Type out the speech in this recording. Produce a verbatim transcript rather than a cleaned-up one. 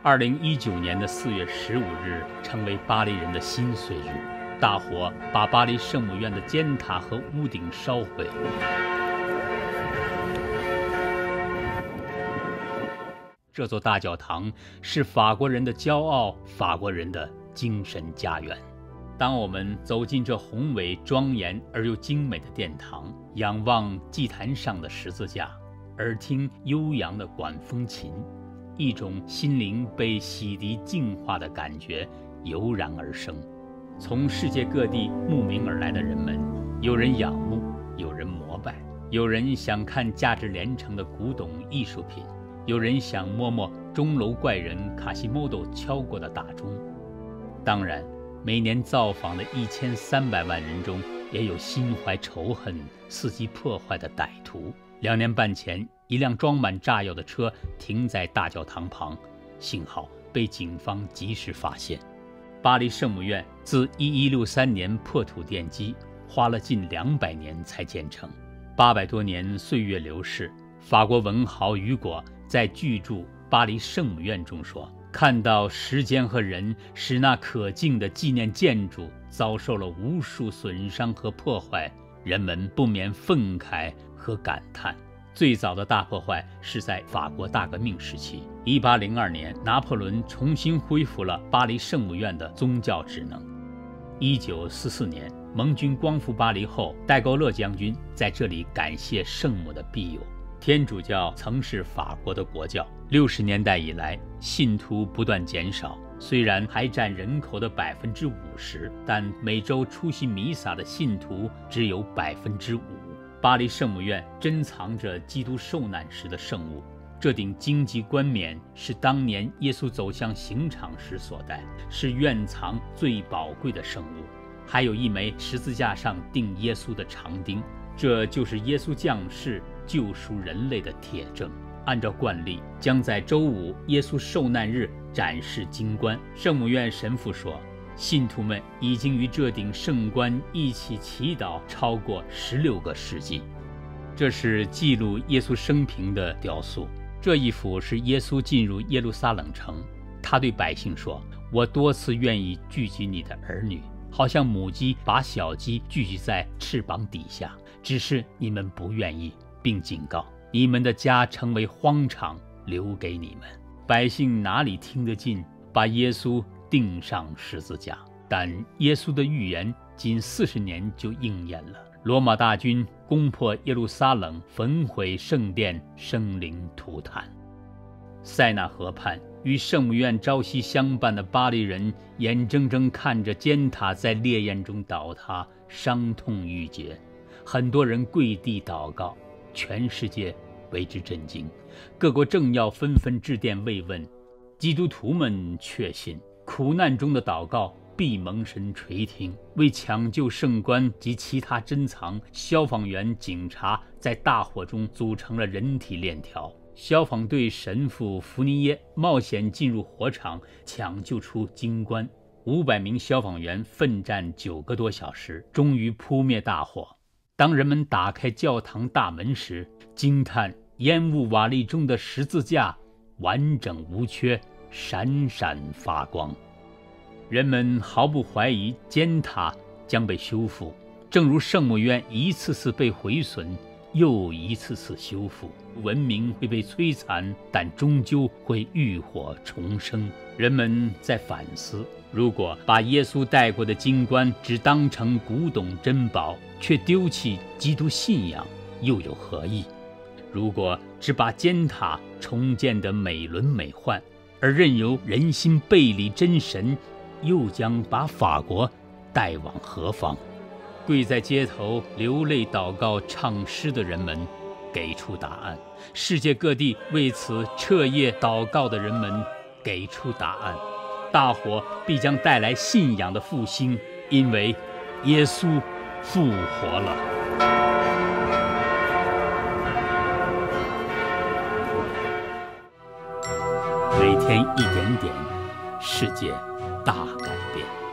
二零一九年的四月十五日成为巴黎人的心碎日，大火把巴黎圣母院的尖塔和屋顶烧毁。这座大教堂是法国人的骄傲，法国人的精神家园。当我们走进这宏伟庄严而又精美的殿堂，仰望祭坛上的十字架，耳听悠扬的管风琴，一种心灵被洗涤净化的感觉油然而生。从世界各地慕名而来的人们，有人仰慕，有人膜拜，有人想看价值连城的古董艺术品，有人想摸摸钟楼怪人卡西莫多敲过的大钟。当然，每年造访的一千三百万人中，也有心怀仇恨、伺机破坏的歹徒。两年半前，一辆装满炸药的车停在大教堂旁，幸好被警方及时发现。巴黎圣母院自一一六三年破土奠基，花了近两百年才建成。八百多年岁月流逝，法国文豪雨果在巨著《巴黎圣母院》中说，看到时间和人使那可敬的纪念建筑遭受了无数损伤和破坏，人们不免愤慨和感叹。最早的大破坏是在法国大革命时期，一八零二年，拿破仑重新恢复了巴黎圣母院的宗教职能。一九四四年，盟军光复巴黎后，戴高乐将军在这里感谢圣母的庇佑。天主教曾是法国的国教，六十年代以来，信徒不断减少，虽然还占人口的百分之五十，但每周出席弥撒的信徒只有百分之五。巴黎圣母院珍藏着基督受难时的圣物，这顶荆棘冠冕是当年耶稣走向刑场时所戴，是院藏最宝贵的圣物。还有一枚十字架上钉耶稣的长钉，这就是耶稣降世救赎人类的铁证。按照惯例，将在周五耶稣受难日展示金冠。圣母院神父说，信徒们已经与这顶圣冠一起祈祷超过十六个世纪。这是记录耶稣生平的雕塑。这一幅是耶稣进入耶路撒冷城，他对百姓说，我多次愿意聚集你的儿女，好像母鸡把小鸡聚集在翅膀底下，只是你们不愿意，并警告你们的家成为荒场，留给你们。百姓哪里听得进，把耶稣钉上十字架。但耶稣的预言仅四十年就应验了。罗马大军攻破耶路撒冷，焚毁圣殿，生灵涂炭。塞纳河畔与圣母院朝夕相伴的巴黎人，眼睁睁看着尖塔在烈焰中倒塌，伤痛欲绝。很多人跪地祷告，全世界为之震惊。各国政要纷纷致电慰问，基督徒们确信苦难中的祷告必蒙神垂听。为抢救圣冠及其他珍藏，消防员、警察在大火中组成了人体链条。消防队神父福尼耶冒险进入火场，抢救出金冠。五百名消防员奋战九个多小时，终于扑灭大火。当人们打开教堂大门时，惊叹烟雾瓦砾中的十字架完整无缺，闪闪发光。人们毫不怀疑尖塔将被修复，正如圣母院一次次被毁损，又一次次修复。文明会被摧残，但终究会浴火重生。人们在反思，如果把耶稣戴过的金冠只当成古董珍宝，却丢弃基督信仰，又有何意？如果只把尖塔重建得美轮美奂，而任由人心背离真神，又将把法国带往何方？跪在街头流泪祷告唱诗的人们给出答案，世界各地为此彻夜祷告的人们给出答案。大火必将带来信仰的复兴，因为耶稣复活了。每天一点点，世界大改变。